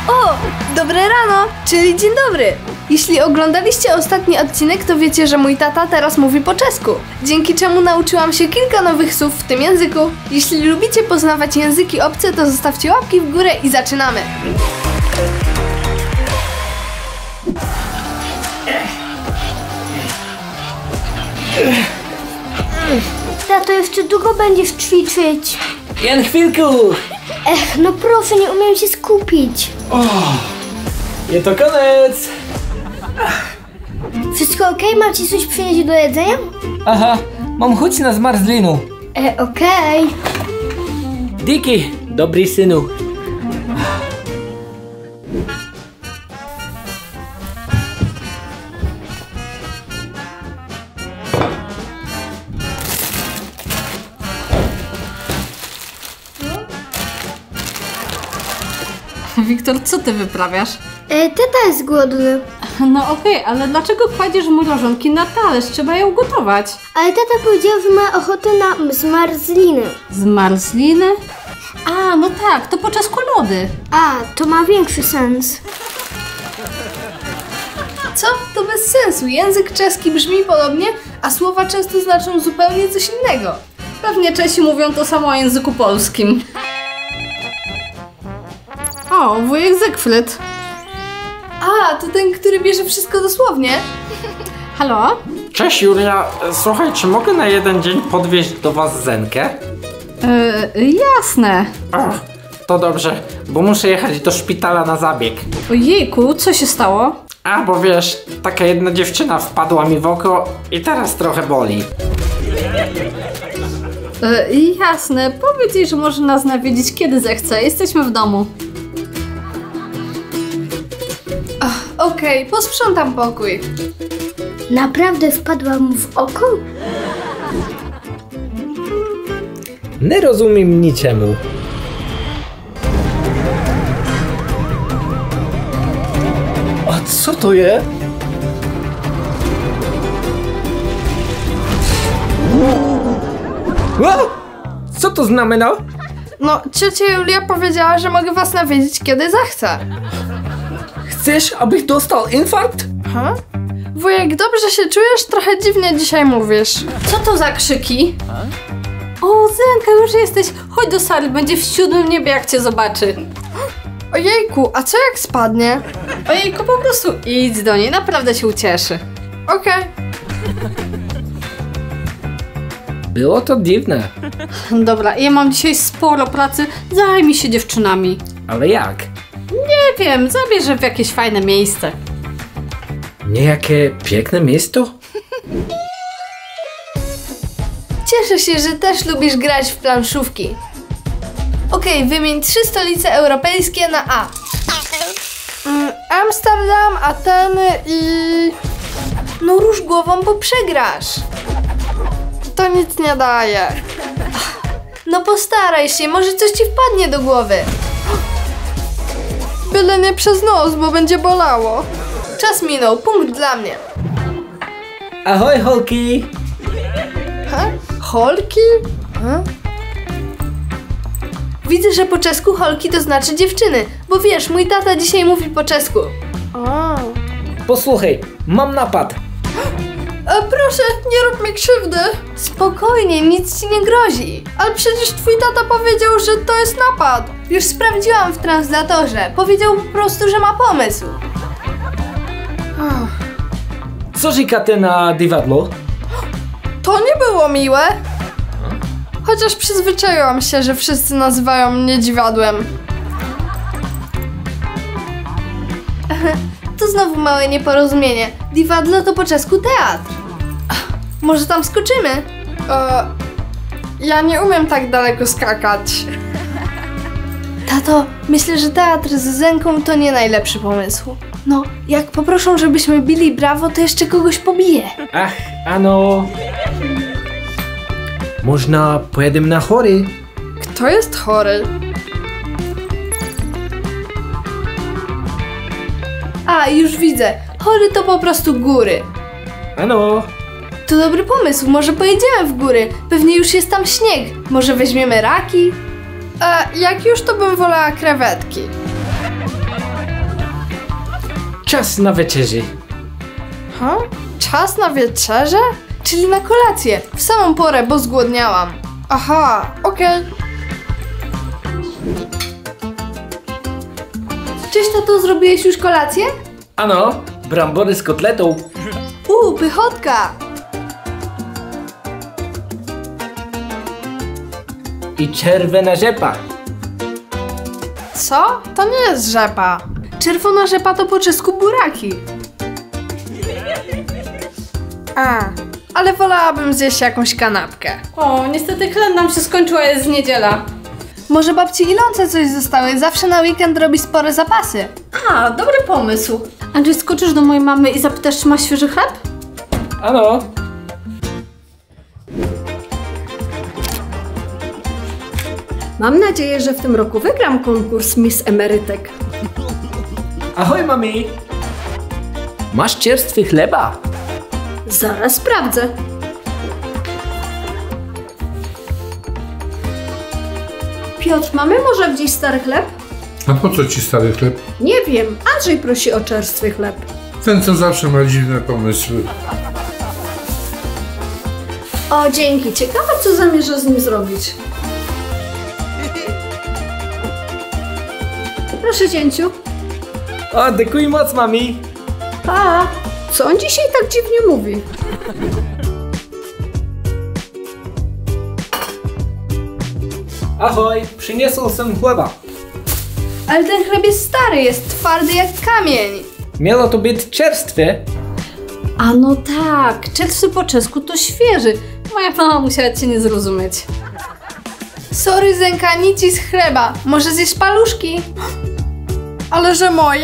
O, dobre rano, czyli dzień dobry. Jeśli oglądaliście ostatni odcinek, to wiecie, że mój tata teraz mówi po czesku, dzięki czemu nauczyłam się kilka nowych słów w tym języku. Jeśli lubicie poznawać języki obce, to zostawcie łapki w górę i zaczynamy. Tato, jeszcze długo będziesz ćwiczyć. Jen chwilku! No proszę, nie umiem się skupić. Je to koniec! Wszystko okej? Mam ci coś przynieść do jedzenia? Aha, mam chuť na zmarzlinu. Okej. Díky, dobrý synu. Wiktor, co ty wyprawiasz? Tata jest głodny. No okej, ale dlaczego kładziesz mrożonki na talerz? Trzeba je ugotować. Ale tata powiedział, że ma ochotę na zmarzliny. Zmarzliny? A, no tak, to po czesku lody. A, to ma większy sens. Co? To bez sensu. Język czeski brzmi podobnie, a słowa często znaczą zupełnie coś innego. Pewnie Czesi mówią to samo o języku polskim. O, wujek Zygfryd. A, to ten, który bierze wszystko dosłownie? Halo? Cześć Julia, słuchaj, czy mogę na jeden dzień podwieźć do was Zenkę? Jasne. Och, to dobrze, bo muszę jechać do szpitala na zabieg. Ojejku, co się stało? A, bo wiesz, taka jedna dziewczyna wpadła mi w oko i teraz trochę boli. Jasne, powiedz jej, że może nas nawiedzić kiedy zechce. Jesteśmy w domu. Okej, posprzątam pokój. Naprawdę wpadła mu w oko? Nie rozumiem niczemu. A co to je? Co to znamena? No, ciocia Julia powiedziała, że mogę was nawiedzić, kiedy zechce. Chcesz, abych dostał infarkt? Wujek, dobrze się czujesz? Trochę dziwnie dzisiaj mówisz. Co to za krzyki? O, Zenka, już jesteś. Chodź do sali, będzie w 7 niebie, jak cię zobaczy. Ojejku, a co jak spadnie? Ojejku, po prostu idź do niej, naprawdę się ucieszy. Okej. Było to dziwne. Dobra, ja mam dzisiaj sporo pracy, zajmij się dziewczynami. Ale jak? Nie wiem, zabierze w jakieś fajne miejsce. Niejakie piękne miasto? Cieszę się, że też lubisz grać w planszówki. Okej, wymień 3 stolice europejskie na A. Amsterdam, Ateny i... No rusz głową, bo przegrasz. To nic nie daje. No postaraj się, może coś ci wpadnie do głowy. Byle nie przez nos, bo będzie bolało. Czas minął, punkt dla mnie. Ahoj, holki! Holki? Widzę, że po czesku holki to znaczy dziewczyny, bo wiesz, mój tata dzisiaj mówi po czesku. Posłuchaj, mam napad. Proszę, nie rób mi krzywdy. Spokojnie, nic ci nie grozi. Ale przecież twój tata powiedział, że to jest napad. Już sprawdziłam w translatorze. Powiedział po prostu, że ma pomysł. Co říkáte na divadlo? To nie było miłe. Chociaż przyzwyczaiłam się, że wszyscy nazywają mnie dziwadłem. To znowu małe nieporozumienie. Divadlo to po czesku teatr. Może tam skoczymy? Ja nie umiem tak daleko skakać. Tato, myślę, że teatr z Zenką to nie najlepszy pomysł. No, jak poproszą, żebyśmy bili brawo, to jeszcze kogoś pobije. Ach, ano. Można pojedem na chory. Kto jest chory? A, już widzę. Chory to po prostu góry. Ano. To dobry pomysł, może pojedziemy w góry. Pewnie już jest tam śnieg. Może weźmiemy raki? Jak już, to bym wolała krewetki. Czas na wieczerzy. Ha? Czas na wieczerzę? Czyli na kolację. W samą porę, bo zgłodniałam. Aha, okej. Cześć tato, zrobiłeś już kolację? Ano, brambory z kotletą. Pychotka! I czerwona rzepa. Co? To nie jest rzepa. Czerwona rzepa to po czesku buraki. Ale wolałabym zjeść jakąś kanapkę. O, niestety chleb nam się skończył, a jest niedziela. Może babci Ilonce coś zostały? Zawsze na weekend robi spore zapasy. A, dobry pomysł. Andrzej, skoczysz do mojej mamy i zapytasz, czy ma świeży chleb? Ano. Mam nadzieję, że w tym roku wygram konkurs Miss Emerytek. Ahoj, mami. Masz czerstwy chleba? Zaraz sprawdzę. Piotr, mamy może gdzieś stary chleb? A po co ci stary chleb? Nie wiem, Andrzej prosi o czerstwy chleb. Ten, co zawsze ma dziwne pomysły. O, dzięki. Ciekawe, co zamierza z nim zrobić. Proszę, cięciu. O, dziękuję moc, mami. Pa! Co on dzisiaj tak dziwnie mówi? Ahoj, przyniosł sam chleba. Ale ten chleb jest stary, jest twardy jak kamień. Miało to być czerstwe. A no tak, czerstwy po czesku to świeży. Moja mama musiała cię nie zrozumieć. Sorry, Zenka, nic z chleba. Może zjesz paluszki? Ale że moje?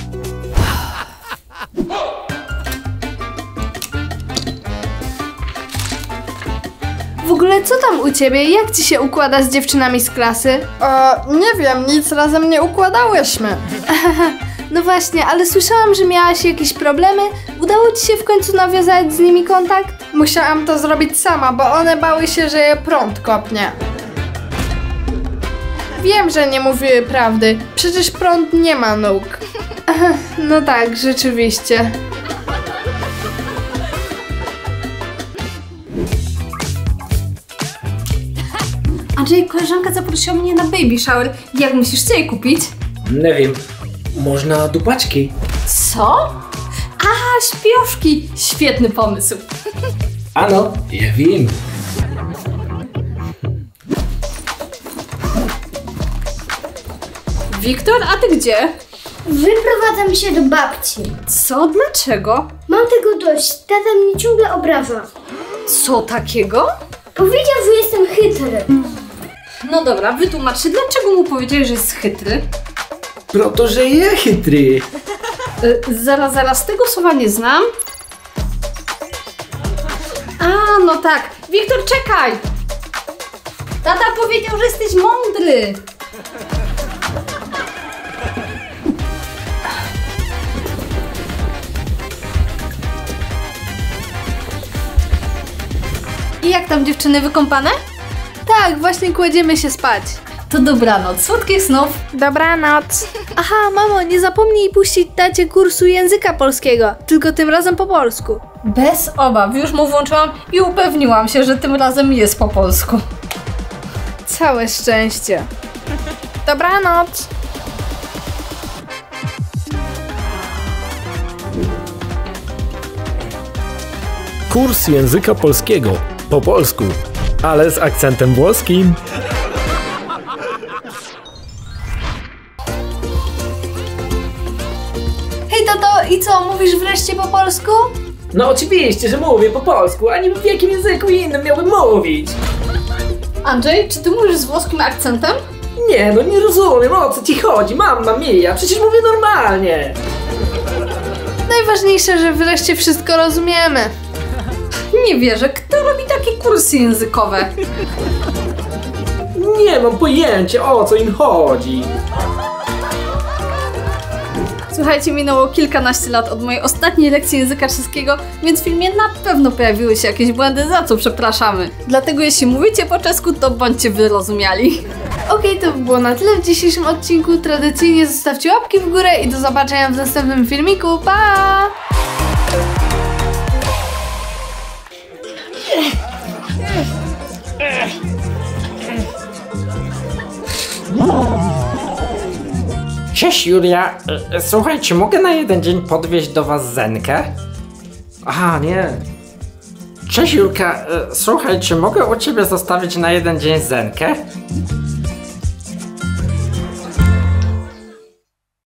W ogóle co tam u ciebie? Jak ci się układa z dziewczynami z klasy? Nie wiem, nic razem nie układałyśmy. No właśnie, ale słyszałam, że miałaś jakieś problemy. Udało ci się w końcu nawiązać z nimi kontakt? Musiałam to zrobić sama, bo one bały się, że je prąd kopnie. Wiem, że nie mówiły prawdy. Przecież prąd nie ma nóg. No tak, rzeczywiście. Andrzej, koleżanka zaprosiła mnie na baby shower. Jak myślisz, co jej kupić? Nie wiem. Można dupaczki. Co? A, śpioszki! Świetny pomysł. Ano, ja wiem. Wiktor, a ty gdzie? Wyprowadzam się do babci. Co? Dlaczego? Mam tego dość. Tata mnie ciągle obraża. Co takiego? Powiedział, że jestem chytry. No dobra, wytłumaczcie, dlaczego mu powiedziałeś, że jest chytry? Proto, że ja chytry. Zaraz, tego słowa nie znam. A, no tak. Wiktor, czekaj! Tata powiedział, że jesteś mądry. I jak tam dziewczyny, wykąpane? Tak, właśnie kładziemy się spać. To dobranoc, słodkich snów. Dobranoc. Aha, mamo, nie zapomnij puścić tacie kursu języka polskiego, tylko tym razem po polsku. Bez obaw, już mu włączyłam i upewniłam się, że tym razem jest po polsku. Całe szczęście. Dobranoc. Kurs języka polskiego po polsku, ale z akcentem włoskim. Hej tato, i co, mówisz wreszcie po polsku? No oczywiście, że mówię po polsku, a nie w jakim języku innym miałbym mówić. Andrzej, czy ty mówisz z włoskim akcentem? Nie, no nie rozumiem, o co ci chodzi, mamma mia, przecież mówię normalnie. Najważniejsze, że wreszcie wszystko rozumiemy. Nie wierzę, kto robi takie kursy językowe? Nie mam pojęcia, o co im chodzi. Słuchajcie, minęło kilkanaście lat od mojej ostatniej lekcji języka czeskiego, więc w filmie na pewno pojawiły się jakieś błędy, za co przepraszamy. Dlatego jeśli mówicie po czesku, to bądźcie wyrozumiali. Okej, to by było na tyle w dzisiejszym odcinku. Tradycyjnie zostawcie łapki w górę i do zobaczenia w następnym filmiku. Pa! Cześć Julia, słuchaj, czy mogę na jeden dzień podwieźć do was Zenkę? Aha, nie. Cześć Julka, słuchaj, czy mogę u ciebie zostawić na jeden dzień Zenkę?